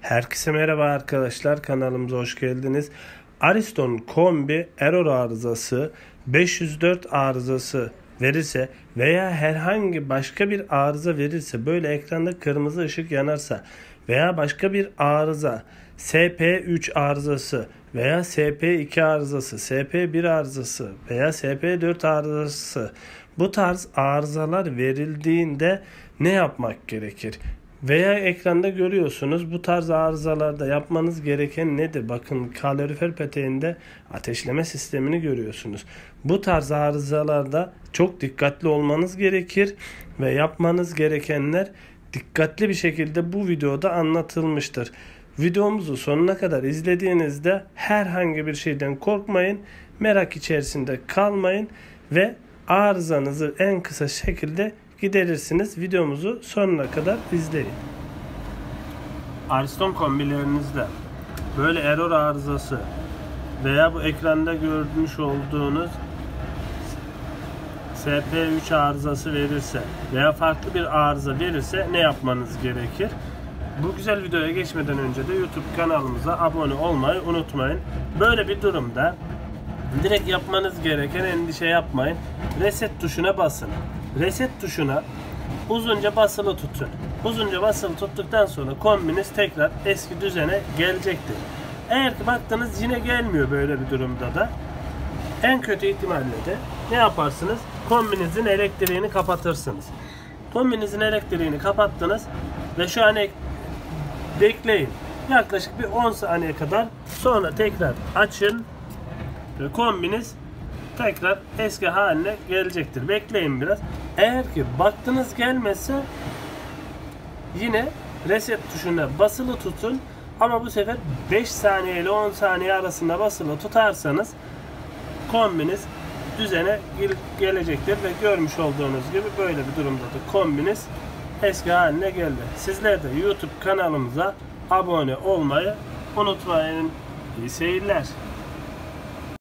Herkese merhaba arkadaşlar, kanalımıza hoş geldiniz. Ariston kombi error arızası 504 arızası verirse veya herhangi başka bir arıza verirse, böyle ekranda kırmızı ışık yanarsa veya başka bir arıza, SP3 arızası veya SP2 arızası, SP1 arızası veya SP4 arızası, bu tarz arızalar verildiğinde ne yapmak gerekir? Veya ekranda görüyorsunuz, bu tarz arızalarda yapmanız gereken nedir? Bakın, kalorifer peteğinde ateşleme sistemini görüyorsunuz. Bu tarz arızalarda çok dikkatli olmanız gerekir ve yapmanız gerekenler dikkatli bir şekilde bu videoda anlatılmıştır. Videomuzu sonuna kadar izlediğinizde herhangi bir şeyden korkmayın, merak içerisinde kalmayın ve arızanızı en kısa şekilde giderirsiniz. Videomuzu sonuna kadar izleyin. Ariston kombilerinizde böyle error arızası veya bu ekranda görmüş olduğunuz SP3 arızası verirse veya farklı bir arıza verirse ne yapmanız gerekir? Bu güzel videoya geçmeden önce de YouTube kanalımıza abone olmayı unutmayın. Böyle bir durumda direkt yapmanız gereken, endişe yapmayın, reset tuşuna basın. Reset tuşuna uzunca basılı tutun. Uzunca basılı tuttuktan sonra kombiniz tekrar eski düzene gelecektir. Eğer ki baktınız yine gelmiyor, böyle bir durumda da en kötü ihtimalle de ne yaparsınız? Kombinizin elektriğini kapatırsınız. Kombinizin elektriğini kapattınız ve şu an bekleyin. Yaklaşık bir 10 saniye kadar, sonra tekrar açın ve kombiniz tekrar eski haline gelecektir. Bekleyin biraz. Eğer ki baktınız gelmezse yine reset tuşuna basılı tutun. Ama bu sefer 5 saniye ile 10 saniye arasında basılı tutarsanız kombiniz düzene gelecektir ve görmüş olduğunuz gibi böyle bir durumda da kombiniz eski haline geldi. Sizler de YouTube kanalımıza abone olmayı unutmayın. İyi seyirler.